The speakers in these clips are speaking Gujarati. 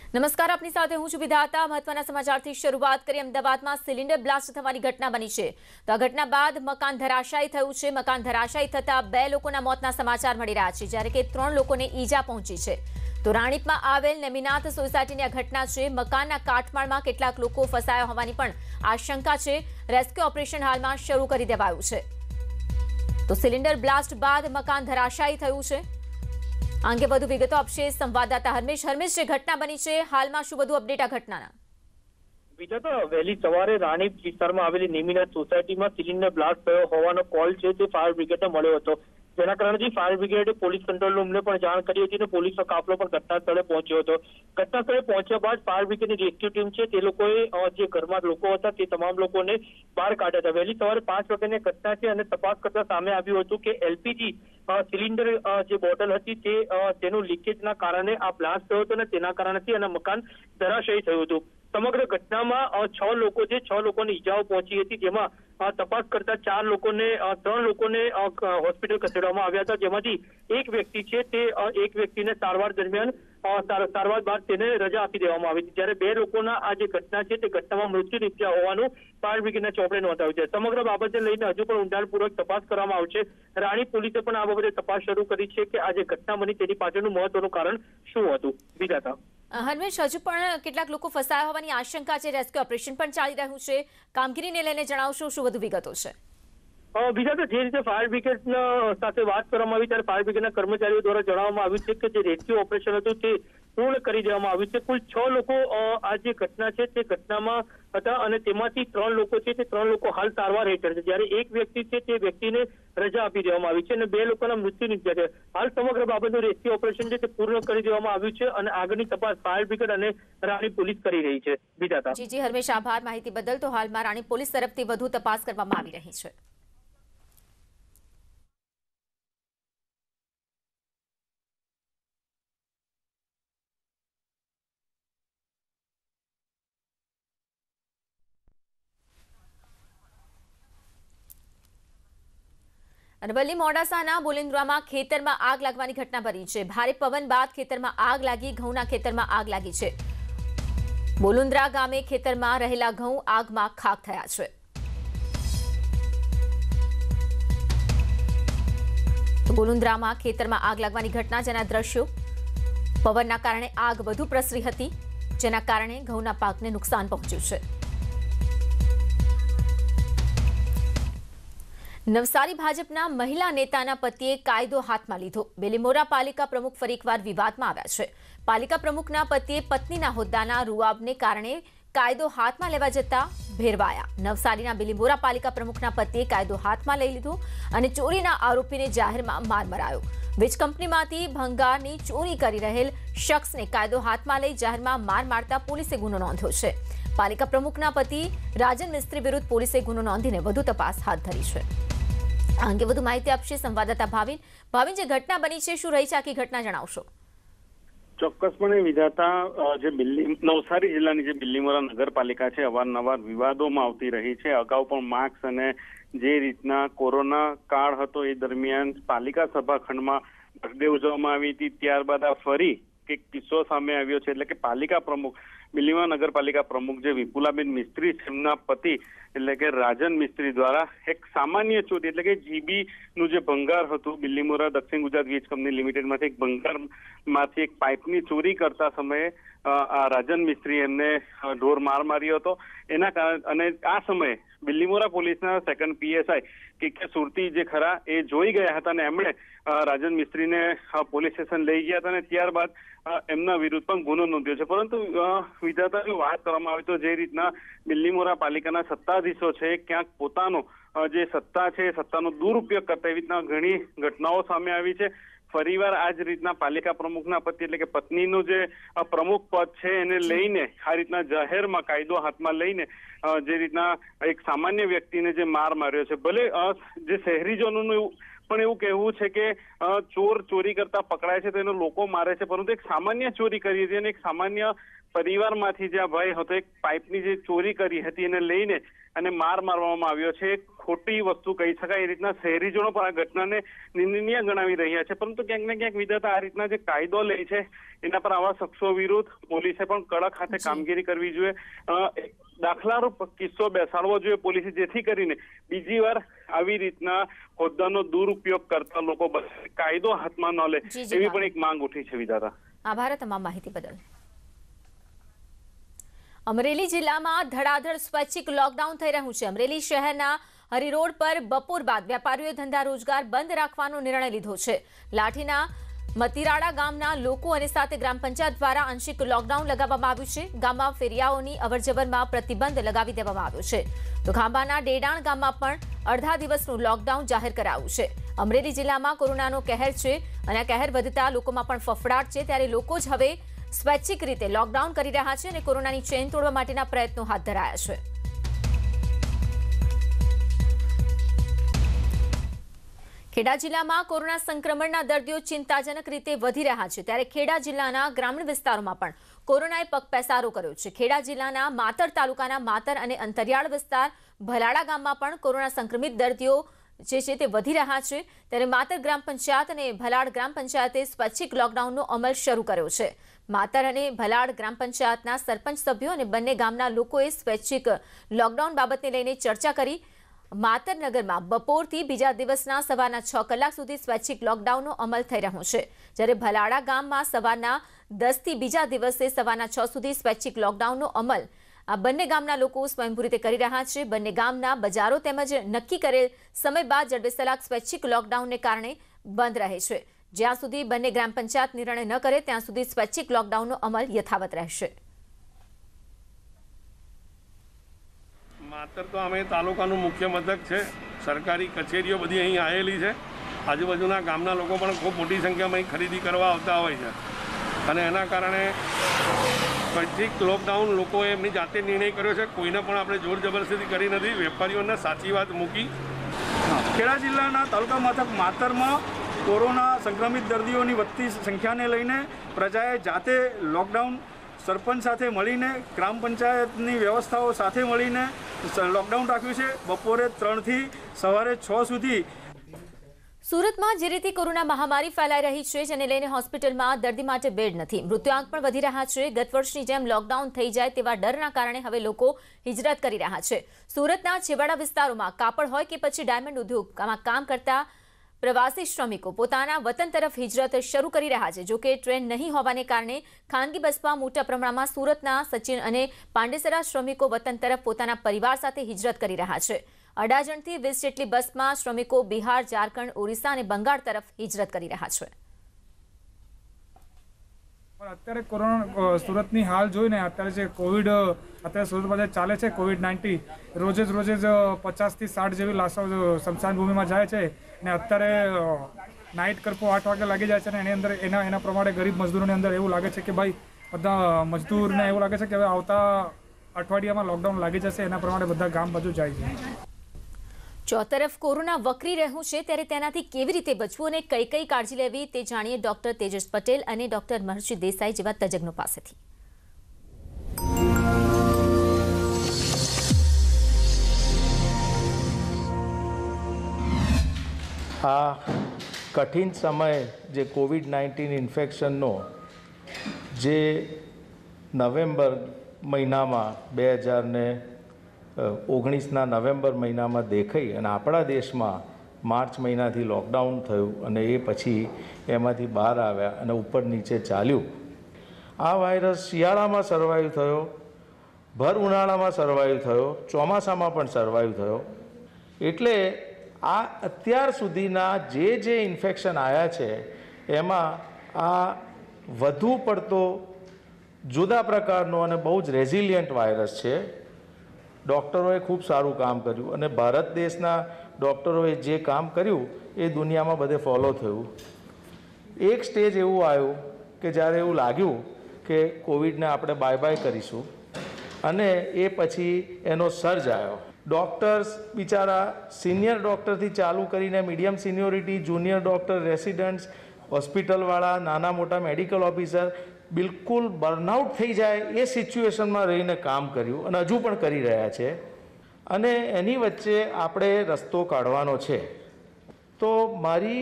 નમસ્કાર, આપની સાથે હું છું વિધાતા। મહત્વના સમાચારથી શરૂઆત કરી। અમદાવાદમાં સિલિન્ડર બ્લાસ્ટ થવાની ઘટના બની છે। તો આ ઘટના બાદ મકાન ધરાશાયી થયું છે। મકાન ધરાશાયી થતા 2 લોકોના મોતના સમાચાર મળી રહ્યા છે, જ્યારે કે 3 લોકોને ઈજા પહોંચી છે। તો રાણીપમાં આવેલ નેમિનાથ સોસાયટીની આ ઘટના છે। મકાનના કાટમાળમાં કેટલાક લોકો ફસાયા હોવાની પણ આશંકા છે। રેસ્ક્યુ ઓપરેશન હાલમાં શરૂ કરી દેવાયું છે। તો સિલિન્ડર બ્લાસ્ટ બાદ મકાન ધરાશાયી થયું છે। अंगे વધુ વિગતો આપશે સંવાદદાતા હરમેશ। હરમેશ, જે ઘટના બની છે હાલમાં શું વધુ અપડેટ આ ઘટનાના? વિજેતા, વહેલી સવારે રાણીપ વિસ્તારમાં આવેલી નેમિનાથ સોસાયટીમાં સિલિન્ડર બ્લાસ્ટ થયો હોવાનો કોલ છે તે ફાયર બ્રિગેડને મળ્યો હતો, જેના કારણે ફાયર બ્રિગેડે પોલીસ કંટ્રોલ રૂમને પણ જાણ કરી હતી અને પોલીસનો કાફલો પણ ઘટના સ્થળે પહોંચ્યો હતો। ઘટના સ્થળે પહોંચ્યા બાદ ફાયર બ્રિગેડની રેસ્ક્યુ ટીમ છે તે લોકોએ જે ઘરમાં લોકો હતા તે તમામ લોકોને બહાર કાઢ્યા હતા। વહેલી સવારે 5 વાગ્યાની ઘટના છે અને તપાસ કરતા સામે આવ્યું હતું કે એલપીજી સિલિન્ડર જે બોટલ હતી તેનું લીકેજના કારણે આ બ્લાસ્ટ થયો હતો અને તેના કારણથી અને મકાન ધરાશાયી થયું હતું। સમગ્ર ઘટનામાં 6 લોકો છે, 6 લોકોને ઈજાઓ પહોંચી હતી, જેમાં તપાસ કરતા 3 લોકોને હોસ્પિટલ ખસેડવામાં આવ્યા હતા, જેમાંથી એક વ્યક્તિ છે તે એક વ્યક્તિને સારવાર દરમિયાન સારવાર બાદ તેને રજા આપી દેવામાં આવી હતી, જ્યારે 2 લોકોના આ જે ઘટના છે તે ઘટનામાં મૃત્યુ નીપજ્યા હોવાનું ફાયર બ્રિગેડના ચોપડે નોંધાવ્યું છે। સમગ્ર બાબતને લઈને હજુ પણ ઊંડાણપૂર્વક તપાસ કરવામાં આવશે। રાણી પોલીસે પણ આ બાબતે તપાસ શરૂ કરી છે કે આ જે ઘટના બની તેની પાછળનું મહત્વનું કારણ શું હતું। વિધાતા, હરમેશ, હજુ પણ કેટલાક લોકો ફસાયા હોવાની આશંકા છે। રેસ્ક્યુ ઓપરેશન પણ ચાલી રહ્યું છે। કામગીરીને લઈને જણાવશો, શું વધુ વિગતો છે? બીજા જે રીતે ફાયર બ્રિગેડ સાથે વાત કરવામાં આવી ત્યારે ફાયર બ્રિગેડના કર્મચારીઓ દ્વારા જણાવવામાં આવ્યું છે કે જે રેસ્ક્યુ ઓપરેશન હતું તે પૂર્ણ કરી દેવામાં આવ્યું છે। કુલ 6 લોકો આ જે ઘટના છે તે ઘટનામાં હતા અને તેમાંથી 3 લોકો છે તે 3 લોકો હાલ સારવાર હેઠળ છે, જ્યારે એક વ્યક્તિ છે તે વ્યક્તિને રજા આપી દેવામાં આવી છે અને 2 લોકોના મૃત્યુ નીપજ્યા છે। હાલ સમગ્ર બાબતનું રેસ્ક્યુ ઓપરેશન છે તે પૂર્ણ કરી દેવામાં આવ્યું છે અને આગળની તપાસ ફાયર બ્રિગેડ અને રાણી પોલીસ કરી રહી છે। વિધાતા, જી હરમેશ, આભાર માહિતી બદલ। તો હાલમાં રાણી પોલીસ તરફથી વધુ તપાસ કરવામાં આવી રહી છે। અરવલ્લી મોડાસાના બોલિન્દ્રામાં ખેતરમાં આગ લાગવાની ઘટના બની છે। ભારે પવન બાદ ખેતરમાં આગ લાગી। ઘઉંના ખેતરમાં આગ લાગી છે। બોલુન્દ્રા ગામે ખેતરમાં રહેલા ઘઉં આગમાં ખાખ થયા છે। બોલુન્દ્રામાં ખેતરમાં આગ લાગવાની ઘટના, જેના દ્રશ્યો પવનના કારણે આગ વધુ પ્રસરી હતી, જેના કારણે ઘઉંના પાકને નુકસાન પહોંચ્યું છે। નવસારી ભાજપના મહિલા નેતાના પતિએ કાયદો હાથમાં લીધો। બેલીમોરા પાલિકા પ્રમુખ ફરી એકવાર વિવાદમાં આવ્યા છે। પાલિકા પ્રમુખના પતિએ પત્નીના હોદ્દાના રૂઆબને કારણે કાયદો હાથમાં લેવા જતા ભેરવાયા। નવસારીના બેલીમોરા પાલિકા પ્રમુખના પતિએ કાયદો હાથમાં લઈ લીધો અને ચોરીના આરોપીને જાહેરમાં માર મરાયો। વીજ કંપનીમાંથી ભંગારની ચોરી કરી રહેલ શખ્સને કાયદો હાથમાં લઈ જાહેરમાં માર મારતા પોલીસે ગુનો નોંધ્યો છે। પાલિકા પ્રમુખના પતિ રાજન મિસ્ત્રી વિરુદ્ધ પોલીસે ગુનો નોંધીને વધુ તપાસ હાથ ધરી છે। આ અંગે વધુ માહિતી આપશે સંવાદદાતા ભાવિન। ભાવિન, જે ઘટના બની છે શું રહી છે આખી ઘટના, જણાવશો? ચોક્કસપણે વિધાતા, જે નવસારી જિલ્લાની જે બિલ્લીમોરા નગરપાલિકા છે અવારનવાર વિવાદોમાં આવતી રહી છે। અગાઉ પણ માર્ક્સ અને જે રીતના કોરોના કાળ હતો એ દરમિયાન પાલિકા સભાખંડમાં બર્થડે ઉજવવામાં આવી હતી, ત્યારબાદ આ ફરી એક કિસ્સો સામે આવ્યો છે। એટલે કે પાલિકા પ્રમુખ, બિલ્લીમોરા નગરપાલિકા પ્રમુખ જે વિપુલાબેન મિસ્ત્રી છે, એમના પતિ એટલે કે રાજન મિસ્ત્રી દ્વારા એક સામાન્ય ચોરી એટલે કે જીબી નું જે ભંગાર હતું, બિલ્લીમોરા દક્ષિણ ગુજરાત વીજ કંપની લિમિટેડમાંથી એક ભંગારમાંથી એક પાઇપની ચોરી કરતા સમયે રાજન મિસ્ત્રી એમને ઢોર માર માર્યો હતો। એના કારણે અને આ સમયે બિલ્લીમોરા પોલીસના સેકન્ડ પીએસઆઈ કે સુરતી જે ખરા એ જોઈ ગયા હતા અને એમણે રાજન મિસ્ત્રીને પોલીસ સ્ટેશન લઈ ગયા હતા અને ત્યારબાદ એમના વિરુદ્ધ પણ ગુનો નોંધ્યો છે। પરંતુ વિધાતાની વાત કરવામાં આવે તો જે રીતના બિલ્લીમોરા પાલિકાના સત્તાધીશો છે ક્યાંક પોતાનો જે સત્તા છે સત્તાનો દુરુપયોગ કરતા એવી રીતના ઘણી ઘટનાઓ સામે આવી છે। ફરીવાર આ જ રીતના પાલિકા પ્રમુખના પતિ એટલે કે પત્નીનું જે પ્રમુખ પદ છે એને લઈને આ રીતના જાહેરમાં કાયદો હાથમાં લઈને જે રીતના એક સામાન્ય વ્યક્તિને જે માર માર્યો છે। ભલે જે શહેરીજનોનું પણ એવું કહેવું છે કે ચોર ચોરી કરતા પકડાય છે તો એનો લોકો મારે છે, પરંતુ એક સામાન્ય ચોરી કરી હતી અને એક સામાન્ય પરિવારમાંથી જે આ ભાઈ હતો એક પાઇપની જે ચોરી કરી હતી એને લઈને અને માર મારવામાં આવ્યો છે, ખોટી વસ્તુ કહી શકાય. એ રીતના શહેરીજનો પણ આ ઘટનાને નિંદનીય ગણાવી રહ્યા છે. પરંતુ ક્યાંક ને ક્યાંક વિધાતા આ રીતના જે કાયદો લે છે એના પર આવા શખ્સો વિરુદ્ધ પોલીસે પણ કડક હાથે કામગીરી કરવી જોઈએ. દાખલારૂપ કિસ્સો બેસાડવો જોઈએ પોલીસે, જેથી કરીને બીજી વાર આવી રીતના હોદ્દાનો દુરુપયોગ કરતા લોકો કાયદો હાથમાં ન લે, એવી પણ એક માંગ ઉઠી છે. વિધાતા, આભાર તમામ માહિતી બદલ. અમરેલી જિલ્લામાં ધડાધડ સ્વૈચ્છિક લોકડાઉન થઈ રહ્યું છે. અમરેલી શહેરના હરિરોડ પર બપોર બાદ વેપારીઓએ ધંધા રોજગાર બંધ રાખવાનો નિર્ણય લીધો છે. લાઠીના મતીરાડા ગામના લોકો અને સાથે ગ્રામ પંચાયત દ્વારા આંશિક લોકડાઉન લગાવવામાં આવ્યું છે. ગામમાં ફેરિયાઓની અવરજવરમાં પ્રતિબંધ લગાવી દેવામાં આવ્યો છે. તો ખાંભાના ડેડાણ ગામમાં પણ અડધા દિવસનું લોકડાઉન જાહેર કરાયું છે. અમરેલી જિલ્લામાં કોરોનાનો કહેર છે અને આ કહેર વધતા લોકોમાં પણ ફફડાટ છે. ત્યારે લોકો જ હવે સ્વૈચ્છિક રીતે લોકડાઉન કરી રહ્યા છે અને કોરોનાની ચેન તોડવા માટેના પ્રયત્નો હાથ ધરાયા છે. ખેડા જિલ્લામાં કોરોના સંક્રમણના દર્દીઓ ચિંતાજનક રીતે વધી રહ્યા છે. ત્યારે ખેડા જિલ્લાના ગ્રામીણ વિસ્તારોમાં પણ કોરોનાએ પગપેસારો કર્યો છે. ખેડા જિલ્લાના માતર તાલુકાના માતર અને અંતરિયાળ વિસ્તાર ભલાડા ગામમાં પણ કોરોના સંક્રમિત દર્દીઓ જે છે તે વધી રહ્યા છે. ત્યારે માતર ગ્રામ પંચાયત અને ભલાડ ગ્રામ પંચાયતે સ્વૈચ્છિક લોકડાઉનનો અમલ શરૂ કર્યો છે. માતર અને ભલાડ ગ્રામ પંચાયતના સરપંચ સભ્યો અને બંને ગામના લોકોએ સ્વૈચ્છિક લોકડાઉન બાબતને લઈને ચર્ચા કરી. માતર નગરમાં બપોરથી બીજા દિવસના સવારના 6 કલાક સુધી સ્વૈચ્છિક લોકડાઉનનો અમલ થઈ રહ્યો છે. જ્યારે ભલાડા ગામમાં સવારના 10 થી બીજા દિવસે સવારના 6 સુધી સ્વૈચ્છિક લોકડાઉનનો અમલ આ બંને ગામના લોકો સ્વયંભૂ રીતે કરી રહ્યા છે. બંને ગામના બજારો તેમજ નક્કી કરેલ સમય બાદ 2 કલાક સ્વૈચ્છિક લોકડાઉનને કારણે બંધ રહે છે. જ્યાં સુધી બંને ગ્રામ પંચાયત નિર્ણય ન કરે ત્યાં સુધી સ્વૈચ્છિક લોકડાઉનનો અમલ યથાવત રહેશે. માતર તો અમે તાલુકાનું મુખ્ય મથક છે. સરકારી કચેરીઓ બધી અહીં આવેલી છે. આજુબાજુના ગામના લોકો પણ ખૂબ મોટી સંખ્યામાં અહીં ખરીદી કરવા આવતા હોય છે અને એના કારણે સ્વૈચ્છિક લોકડાઉન લોકોએ એમની જાતે નિર્ણય કર્યો છે. કોઈને પણ આપણે જોર જબરદસ્તી કરી નથી. વેપારીઓને સાચી વાત મૂકી. ખેડા જિલ્લાના તાલુકા મથક માતરમાં કોરોના સંક્રમિત દર્દીઓની વધતી સંખ્યાને લઈને પ્રજાએ જાતે લોકડાઉન સરપંચ સાથે મળીને ગ્રામ પંચાયતની વ્યવસ્થાઓ સાથે મળીને લોકડાઉન રાખ્યું છે. બપોરે 3 થી સવારે 6 સુધી. સુરતમાં જે રીતે કોરોના મહામારી ફેલાઈ રહી છે જેને લઈને હોસ્પિટલમાં દર્દી માટે બેડ નથી. મૃત્યુઆંક પણ વધી રહ્યા છે. ગત વર્ષની જેમ લોકડાઉન થઈ જાય તેવા ડરના કારણે હવે લોકો હિજરત કરી રહ્યા છે. સુરતના છેવાડા વિસ્તારોમાં કાપડ હોય કે પછી ડાયમંડ ઉદ્યોગમાં કામ કરતા પ્રવાસી શ્રમિકો પોતાના વતન તરફ હિજરત શરૂ કરી રહ્યા છે. જોકે ટ્રેન નહીં હોવાને કારણે ખાનગી બસમાં મોટા પ્રમાણમાં સુરતના સચિન અને પાંડેસરા શ્રમિકો વતન તરફ પોતાના પરિવાર સાથે હિજરત કરી રહ્યા છે. 18 થી 20 જેટલી બસમાં શ્રમિકો બિહાર, ઝારખંડ, ઓરિસ્સા અને બંગાળ તરફ હિજરત કરી રહ્યા છે. અત્યારે કોરોના સુરતની હાલ જોઈને અત્યારે જે કોવિડ અત્યારે સુરતમાં જે ચાલે છે COVID-19, રોજે જ 50 થી 60 જેવી લાશો સ્મશાન ભૂમિમાં જાય છે ને અત્યારે નાઇટ કરફ્યુ 8 વાગે લાગી જાય છે ને એની અંદર એના પ્રમાણે ગરીબ મજદૂરોની અંદર એવું લાગે છે કે ભાઈ બધા મજદૂરને એવું લાગે છે કે હવે આવતા અઠવાડિયામાં લોકડાઉન લાગી જશે. એના પ્રમાણે બધા ગામ બાજુ જાય છે. ચોતરફ કોરોના વકરી રહ્યું છે ત્યારે તેનાથી કેવી રીતે બચવું અને કઈ કઈ કાળજી લેવી તે જાણીએ ડોક્ટર તેજસ પટેલ અને ડોક્ટર મહર્ષિ દેસાઈ જેવા તજજ્ઞો પાસેથી. આ કઠિન સમય જે COVID-19 ઇન્ફેક્શનનો જે નવેમ્બર મહિનામાં 2019ના નવેમ્બર મહિનામાં દેખાઈ અને આપણા દેશમાં માર્ચ મહિનાથી લોકડાઉન થયું અને એ પછી એમાંથી બહાર આવ્યા અને ઉપર નીચે ચાલ્યું. આ વાયરસ શિયાળામાં સર્વાઈવ થયો, ભર ઉનાળામાં સર્વાઈવ થયો, ચોમાસામાં પણ સર્વાઈવ થયો. એટલે આ અત્યાર સુધીના જે ઇન્ફેક્શન આવ્યા છે એમાં આ વધુ પડતો જુદા પ્રકારનો અને બહુ જ રેઝિલિયન્ટ વાયરસ છે. ડૉક્ટરોએ ખૂબ સારું કામ કર્યું અને ભારત દેશના ડૉક્ટરોએ જે કામ કર્યું એ દુનિયામાં બધે ફોલો થયું. એક સ્ટેજ એવું આવ્યું કે જ્યારે એવું લાગ્યું કે કોવિડને આપણે બાય કરીશું અને એ પછી એનો સર્જ આવ્યો. ડૉક્ટર્સ બિચારા સિનિયર ડૉક્ટરથી ચાલુ કરીને medium seniority, junior doctor, residents, હોસ્પિટલવાળા, નાના મોટા મેડિકલ ઓફિસર બિલકુલ બર્નઆઉટ થઈ જાય એ સિચ્યુએશનમાં રહીને કામ કર્યું અને હજુ પણ કરી રહ્યા છે, અને એની વચ્ચે આપણે રસ્તો કાઢવાનો છે. તો મારી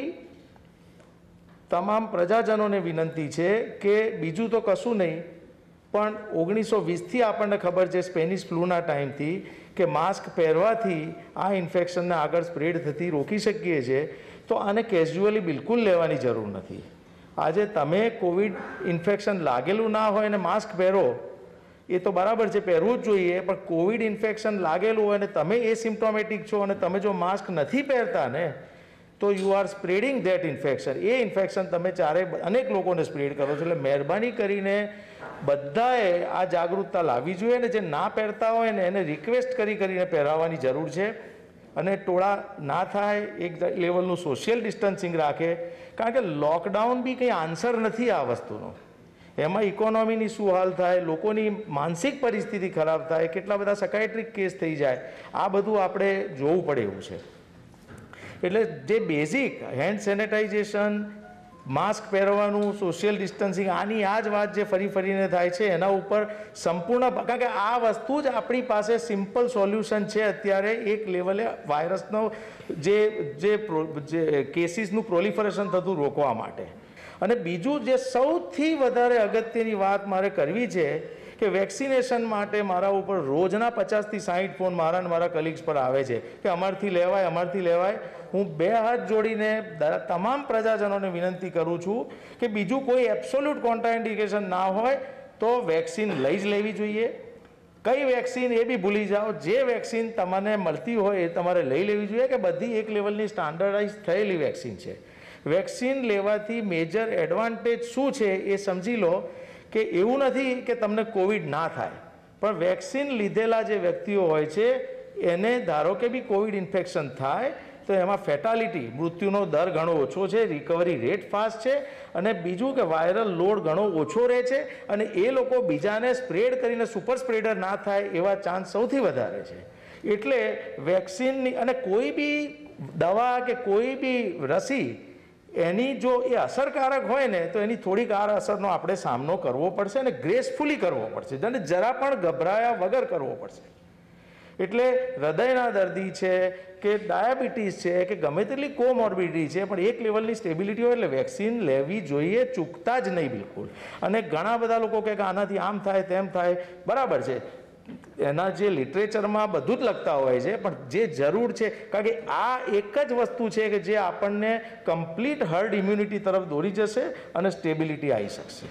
તમામ પ્રજાજનોને વિનંતી છે કે બીજું તો કશું નહીં, પણ 1920થી આપણને ખબર છે સ્પેનિશ ફ્લૂના ટાઈમથી કે માસ્ક પહેરવાથી આ ઇન્ફેક્શનને આગળ સ્પ્રેડ થતી રોકી શકીએ છીએ. તો આને કેઝ્યુઅલી બિલકુલ લેવાની જરૂર નથી. આજે તમે કોવિડ ઇન્ફેક્શન લાગેલું ના હોય અને માસ્ક પહેરો એ તો બરાબર છે, પહેરવું જ જોઈએ, પણ કોવિડ ઇન્ફેક્શન લાગેલું હોય અને તમે એસિમ્પ્ટોમેટિક છો અને તમે જો માસ્ક નથી પહેરતા ને તો you are spreading that infection. એ ઇન્ફેક્શન તમે અનેક લોકોને સ્પ્રેડ કરો છો. એટલે મહેરબાની કરીને બધાએ આ જાગૃતતા લાવવી જોઈએ, ને જે ના પહેરતા હોય ને એને રિક્વેસ્ટ કરીને પહેરાવવાની જરૂર છે, અને ટોળા ના થાય, એક લેવલનું સોશિયલ ડિસ્ટન્સિંગ રાખે, કારણ કે લોકડાઉન બી કંઈ આન્સર નથી આ વસ્તુનો. એમાં ઇકોનોમીની શું હાલ થાય, લોકોની માનસિક પરિસ્થિતિ ખરાબ થાય, કેટલા બધા સકાઇટ્રિક કેસ થઈ જાય, આ બધું આપણે જોવું પડે એવું છે. એટલે જે બેઝિક હેન્ડ સેનેટાઇઝેશન, માસ્ક પહેરવાનું, સોશિયલ ડિસ્ટન્સિંગ, આની આ જ વાત જે ફરીને થાય છે એના ઉપર સંપૂર્ણ, કારણ કે આ વસ્તુ જ આપણી પાસે સિમ્પલ સોલ્યુશન છે અત્યારે એક લેવલે વાયરસનો જે કેસીસનું પ્રોલિફરેશન થતું રોકવા માટે. અને બીજું જે સૌથી વધારે અગત્યની વાત મારે કરવી છે કે વેક્સિનેશન માટે મારા ઉપર રોજના 50થી 60 ફોન મારા અને મારા કલીગ્સ પર આવે છે કે અમારથી લેવાય. હું 2 હાથ જોડીને તમામ પ્રજાજનોને વિનંતી કરું છું કે બીજું કોઈ એબ્સોલ્યુટ કોન્ટ્રાઇન્ડિકેશન ના હોય તો વેક્સિન લઈ જ લેવી જોઈએ. કઈ વેક્સિન એ બી ભૂલી જાઓ, જે વેક્સિન તમને મળતી હોય એ તમારે લઈ લેવી જોઈએ, કે બધી એક લેવલની સ્ટાન્ડર્ડાઇઝ થયેલી વેક્સિન છે. વેક્સિન લેવાથી મેજર એડવાન્ટેજ શું છે એ સમજી લો, કે એવું નથી કે તમને કોવિડ ના થાય, પણ વેક્સિન લીધેલા જે વ્યક્તિઓ હોય છે એને ધારો કે બી કોવિડ ઇન્ફેક્શન થાય તો એમાં ફેટાલિટી, મૃત્યુનો દર ઘણો ઓછો છે, રિકવરી રેટ ફાસ્ટ છે, અને બીજું કે વાયરલ લોડ ઘણો ઓછો રહે છે, અને એ લોકો બીજાને સ્પ્રેડ કરીને સુપર સ્પ્રેડર ના થાય એવા ચાન્સ સૌથી વધારે છે. એટલે વેક્સિનની અને કોઈ બી દવા કે કોઈ બી રસી એની જો એ અસરકારક હોય ને તો એની થોડીક અસરનો આપણે સામનો કરવો પડશે, અને ગ્રેસફુલી કરવો પડશે, અને જરા પણ ગભરાયા વગર કરવો પડશે. એટલે હૃદયના દર્દી છે કે ડાયાબિટીસ છે કે ગમે તેટલી કોમોર્બિડિટી છે, પણ એક લેવલની સ્ટેબિલિટી હોય એટલે વેક્સિન લેવી જોઈએ, ચૂકતા જ નહીં બિલકુલ. અને ઘણા બધા લોકો કહે કે આનાથી આમ થાય તેમ થાય, બરાબર છે, એના જે લિટરેચરમાં બધું જ લખતા હોય છે, પણ જે જરૂર છે, કારણ કે આ એક જ વસ્તુ છે કે જે આપણને કમ્પ્લીટ હર્ડ ઇમ્યુનિટી તરફ દોરી જશે અને સ્ટેબિલિટી આવી શકશે.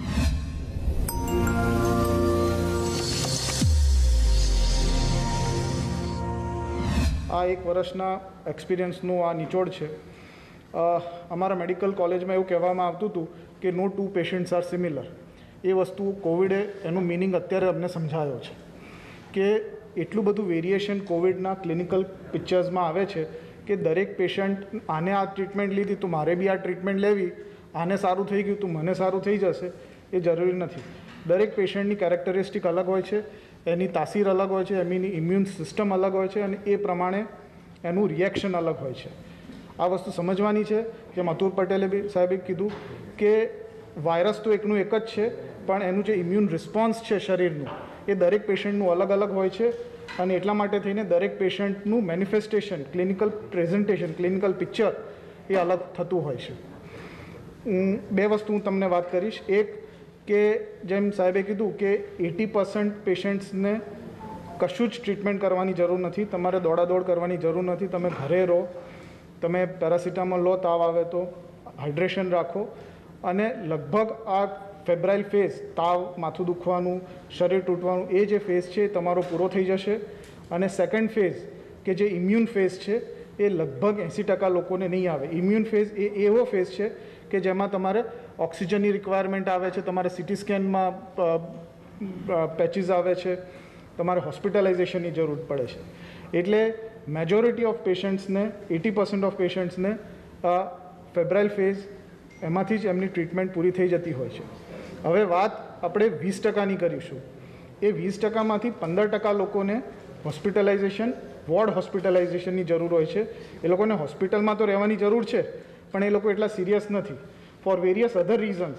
આ 1 વર્ષના એક્સપિરિયન્સનું આ નિચોડ છે. અમારા મેડિકલ કોલેજમાં એવું કહેવામાં આવતું હતું કે નો 2 પેશન્ટ્સ આર સિમિલર. એ વસ્તુ કોવિડે એનું મિનિંગ અત્યારે અમને સમજાયો છે કે એટલું બધું વેરિએશન કોવિડના ક્લિનિકલ પિક્ચર્સમાં આવે છે કે દરેક પેશન્ટ આને આ ટ્રીટમેન્ટ લીધી તો મારે બી આ ટ્રીટમેન્ટ લેવી, આને સારું થઈ ગયું તો મને સારું થઈ જશે, એ જરૂરી નથી. દરેક પેશન્ટની કેરેક્ટરિસ્ટિક અલગ હોય છે, એની તાસીર અલગ હોય છે, એમની ઇમ્યુન સિસ્ટમ અલગ હોય છે, અને એ પ્રમાણે એનું રિએક્શન અલગ હોય છે. આ વસ્તુ સમજવાની છે. જેમ અતુલ પટેલે બી સાહેબે કીધું કે વાયરસ તો એકનું એક જ છે, પણ એનું જે ઇમ્યુન રિસ્પોન્સ છે શરીરનું એ દરેક પેશન્ટનું અલગ અલગ હોય છે, અને એટલા માટે થઈને દરેક પેશન્ટનું manifestation, clinical presentation, clinical picture એ અલગ થતું હોય છે. 2 વસ્તુ હું તમને વાત કરીશ. એક કે જેમ સાહેબે કીધું કે 80% પેશન્ટ્સને કશું જ ટ્રીટમેન્ટ કરવાની જરૂર નથી, તમારે દોડાદોડ કરવાની જરૂર નથી. તમે ઘરે રહો, તમે પેરાસિટામોલ લો, તાવ આવે તો હાઇડ્રેશન રાખો, અને લગભગ આ ફેબ્રાઇલ ફેઝ, તાવ, માથું દુખવાનું, શરીર તૂટવાનું, એ જે ફેઝ છે એ તમારો પૂરો થઈ જશે. અને સેકન્ડ ફેઝ કે જે ઇમ્યુન ફેઝ છે એ લગભગ 80% લોકોને નહીં આવે. ઇમ્યુન ફેઝ એ એવો ફેઝ છે કે જેમાં તમારે ઓક્સિજનની રિક્વાયરમેન્ટ આવે છે, તમારે સિટી સ્કેનમાં પેચીસ આવે છે, તમારે હોસ્પિટલાઇઝેશનની જરૂર પડે છે. એટલે મેજોરિટી ઓફ પેશન્ટ્સને, 80% ઓફ પેશન્ટ્સને ફેબ્રાઇલ ફેઝ એમાંથી જ એમની ટ્રીટમેન્ટ પૂરી થઈ જતી હોય છે. હવે વાત આપણે 20%ની કરીશું. એ 20%માંથી 15% લોકોને હોસ્પિટલાઇઝેશન, વોર્ડ હોસ્પિટલાઇઝેશનની જરૂર હોય છે. એ લોકોને હોસ્પિટલમાં તો રહેવાની જરૂર છે, પણ એ લોકો એટલા સિરિયસ નથી for various other reasons.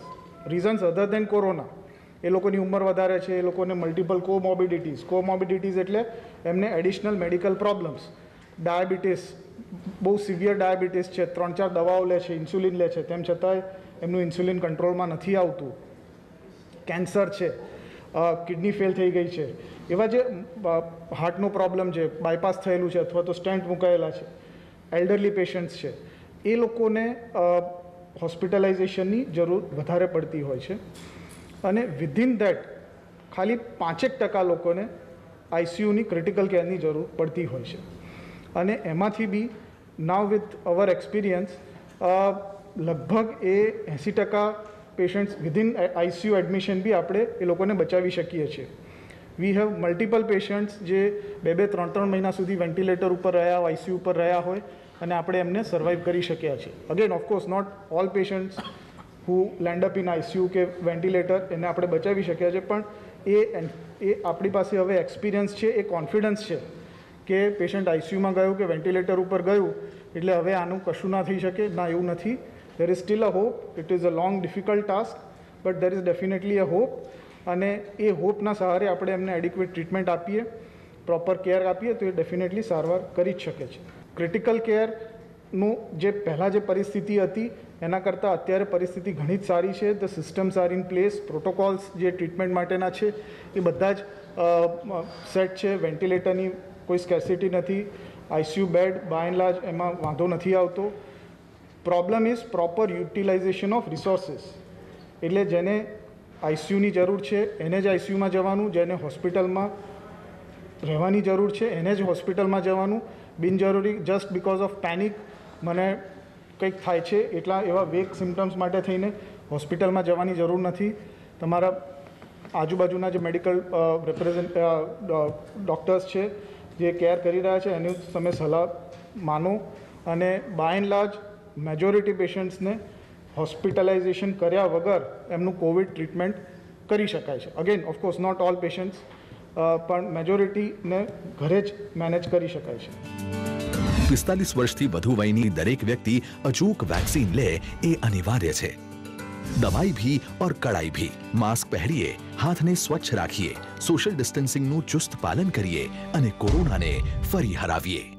Reasons other than corona, એ લોકોની ઉંમર વધારે છે, એ લોકોને મલ્ટિપલ કોમોબિડિટીઝ એટલે એમને એડિશનલ મેડિકલ પ્રોબ્લેમ્સ, ડાયાબિટીસ, બહુ સિવિયર ડાયાબિટીસ છે, 3-4 દવાઓ લે છે, ઇન્સ્યુલિન લે છે, તેમ છતાંય એમનું ઇન્સ્યુલિન કંટ્રોલમાં નથી આવતું, કેન્સર છે, કિડની ફેલ થઈ ગઈ છે, એવા જે હાર્ટનો પ્રોબ્લેમ છે, બાયપાસ થયેલું છે અથવા તો સ્ટેન્ટ મુકાયેલા છે, એલ્ડરલી પેશન્ટ્સ છે, એ લોકોને હોસ્પિટલાઇઝેશનની જરૂર વધારે પડતી હોય છે. અને વિધિન દેટ ખાલી 5% લોકોને આઈસીયુની ક્રિટિકલ કેરની જરૂર પડતી હોય છે. અને એમાંથી બી નાવ વિથ અવર એક્સપિરિયન્સ લગભગ એ 80% patients within ICU admission be આપણે એ લોકોને બચાવી શકીએ છીએ. વી હેવ મલ્ટિપલ પેશન્ટ્સ જે 2-3 મહિના સુધી વેન્ટિલેટર ઉપર રહ્યા, આઈસીયુ ઉપર રહ્યા હોય અને આપણે એમને સર્વાઈવ કરી શક્યા છીએ. Again of course not all patients who land up in ICU કે વેન્ટિલેટર એને આપણે બચાવી શક્યા છે, પણ એ આપણી પાસે હવે એક્સપિરિયન્સ છે, એ કોન્ફિડન્સ છે કે પેશન્ટ આઈસીયુમાં ગયું કે વેન્ટિલેટર ઉપર ગયું એટલે હવે આનું કશું ના થઈ શકે. ના, એવું નથી. there is still a hope. It is a long difficult task, but there is definitely a hope. અને એ હોપના સહારે આપણે એમને એડિક્વેટ ટ્રીટમેન્ટ આપીએ, પ્રોપર કેર આપીએ તો એ ડેફિનેટલી સારવાર કરી જ શકે છે. ક્રિટિકલ કેરનું જે પહેલાં જે પરિસ્થિતિ હતી એના કરતાં અત્યારે પરિસ્થિતિ ઘણી જ સારી છે. The systems are in place, protocols જે ટ્રીટમેન્ટ માટેના છે એ બધા જ સેટ છે. વેન્ટિલેટરની કોઈ સ્કેસિટી નથી, ICU bed by and large એમાં વાંધો નથી આવતો. Problem is proper utilization of resources. એટલે જેને આઈસીયુની જરૂર છે એને જ આઈસીયુમાં જવાનું, જેને હોસ્પિટલમાં રહેવાની જરૂર છે એને જ હોસ્પિટલમાં જવાનું. બિનજરૂરી જસ્ટ બિકોઝ ઓફ પેનિક મને કંઈક થાય છે એટલા એવા વેક સિમ્ટમ્સ માટે થઈને હોસ્પિટલમાં જવાની જરૂર નથી. તમારા આજુબાજુના જે મેડિકલ ડૉક્ટર્સ છે જે કેર કરી રહ્યા છે એની તમે સલાહ માનો. અને by and large majority patients hospitalization કર્યા વગર એમનું કોવિડ ટ્રીટમેન્ટ કરી શકાય છે. Again of course not all patients, પણ મેજોરિટીને ઘરે જ મેનેજ કરી શકાય છે. 45 વર્ષથી વધુ વયની દરેક વ્યક્તિ અચૂક વેક્સિન લે એ અનિવાર્ય છે. દવાઈ ભી और કડાઈ ભી. માસ્ક પહેરીએ, હાથને સ્વચ્છ રાખીએ, સોશિયલ ડિસ્ટન્સિંગનું ચુસ્ત પાલન કરીએ અને કોરોનાને ફરી હરાવીએ.